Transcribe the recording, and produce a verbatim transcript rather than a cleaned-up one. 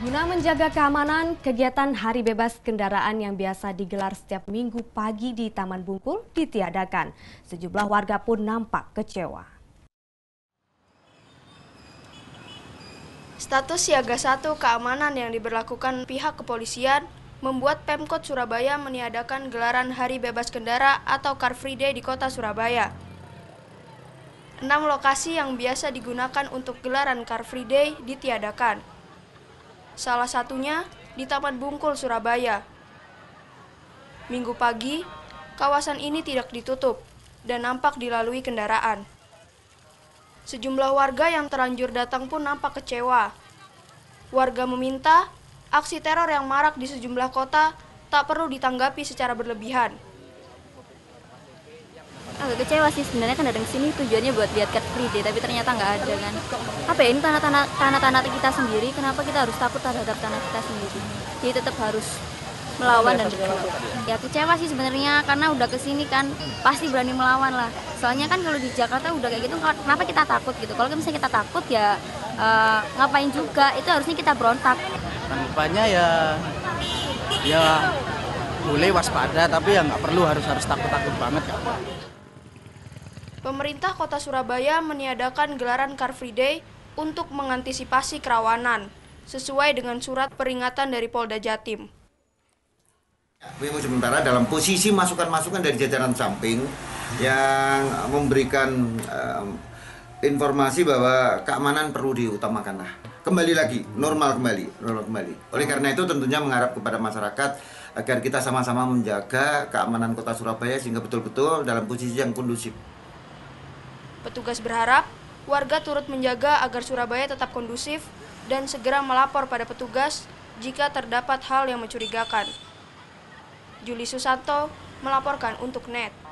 Guna menjaga keamanan, kegiatan Hari Bebas Kendaraan yang biasa digelar setiap minggu pagi di Taman Bungkul ditiadakan. Sejumlah warga pun nampak kecewa. Status siaga satu keamanan yang diberlakukan pihak kepolisian membuat Pemkot Surabaya meniadakan gelaran Hari Bebas Kendara atau Car Free Day di kota Surabaya. Enam lokasi yang biasa digunakan untuk gelaran Car Free Day ditiadakan. Salah satunya di Taman Bungkul, Surabaya. Minggu pagi, kawasan ini tidak ditutup dan nampak dilalui kendaraan. Sejumlah warga yang terlanjur datang pun nampak kecewa. Warga meminta aksi teror yang marak di sejumlah kota tak perlu ditanggapi secara berlebihan. Agak kecewa sih sebenarnya, kan datang sini tujuannya buat lihat Car Free Day, tapi ternyata nggak ada kan. Apa ya, ini tanah-tanah tanah-tanah kita sendiri, kenapa kita harus takut terhadap tanah kita sendiri? Jadi tetap harus melawan dan berjuang. Ya kecewa sih sebenarnya, karena udah kesini kan pasti berani melawan lah. Soalnya kan kalau di Jakarta udah kayak gitu, kenapa kita takut gitu? Kalau misalnya kita takut ya uh, ngapain juga? Itu harusnya kita berontak. Tanggapannya ya ya boleh waspada, tapi ya nggak perlu harus harus takut-takut banget kan. Pemerintah Kota Surabaya meniadakan gelaran Car Free Day untuk mengantisipasi kerawanan, sesuai dengan surat peringatan dari Polda Jatim. Minggu sementara dalam posisi masukan-masukan dari jajaran samping yang memberikan uh, informasi bahwa keamanan perlu diutamakan. Nah, kembali lagi, normal kembali, normal kembali. Oleh karena itu tentunya mengharap kepada masyarakat agar kita sama-sama menjaga keamanan Kota Surabaya sehingga betul-betul dalam posisi yang kondusif. Petugas berharap warga turut menjaga agar Surabaya tetap kondusif dan segera melapor pada petugas jika terdapat hal yang mencurigakan. Juli Susanto melaporkan untuk N E T.